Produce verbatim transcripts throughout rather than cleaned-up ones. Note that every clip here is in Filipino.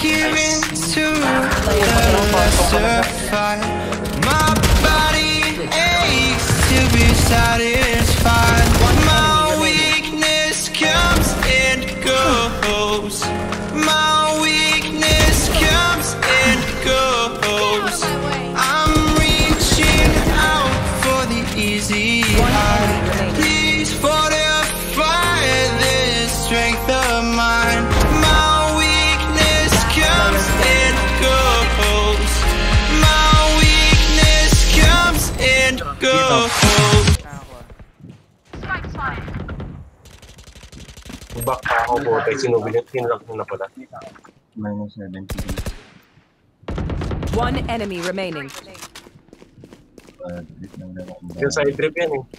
give into the lesser fight. My body aches to be satisfied. My weakness comes and goes. My weakness comes and goes. I'm reaching out for the easy high. Please fortify this strength of mine. My weakness comes and goes. My weakness comes and goes. Back pa ako po, tayo sinubilit, hinlock na pala. Minus seventeen. One enemy remaining. Yung side trip yan eh.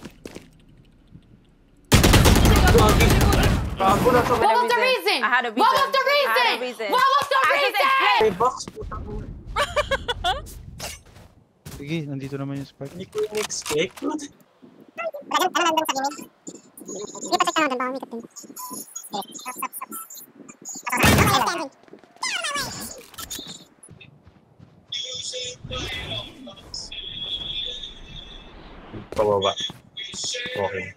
Bago na sa What was the reason? I had a reason. What was the reason? I had a reason. What was the reason? May box, puta mo. Sige, nandito naman yung spike. Hindi ko in-expect. Pababa. Okay.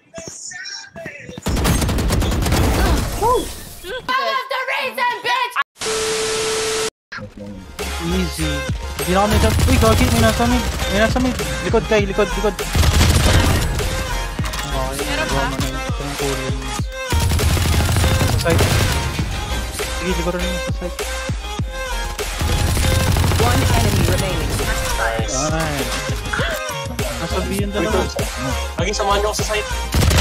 What was the reason, bitch? Easy. Hindi na kami dyan. Uy, gagi, may nasa mid. May nasa mid. Likod kay, likod, likod. Okay, nagawa mo na yung itong Korean. Sa side. Sige, likoran mo sa side. One enemy remaining. Ay. Nasabihin dalawa. Lagi samahan niyo ako sa site.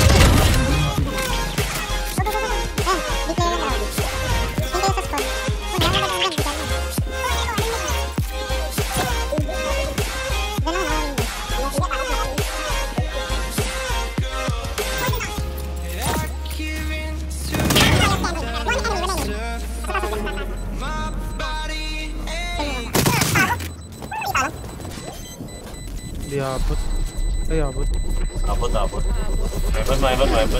Hindi abot. Ay, abot. Abot, abot. Maibot, maibot, maibot.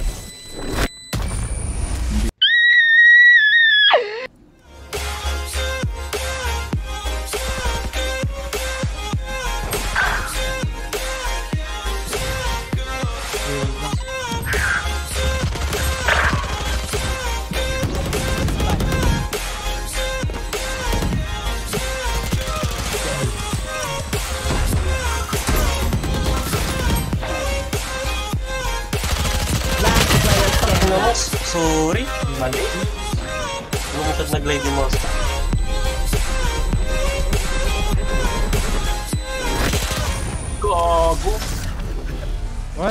Sorry, mali. Lumitad nag-glide yung mouse. Gago! What?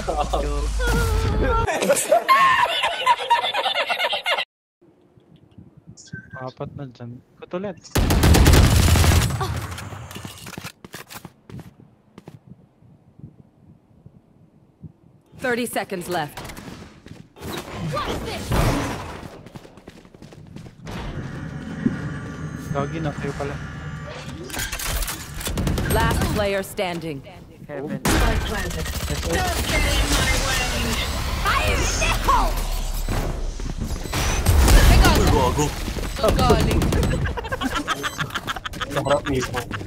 Apat na dyan. Kutulit. Thirty seconds left. Gagi na kayo pala. Last player standing. Heaven. Gago! Galing. Naharap mismo.